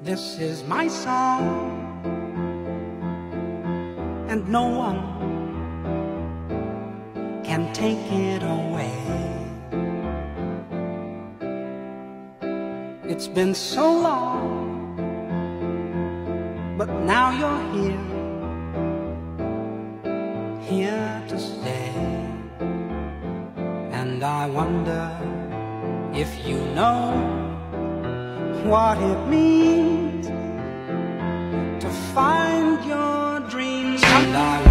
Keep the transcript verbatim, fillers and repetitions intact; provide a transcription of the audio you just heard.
This is my song, and no one can take it away. It's been so long, but now you're here, here to stay. And I wonder if you know what it means to find your dreams. And I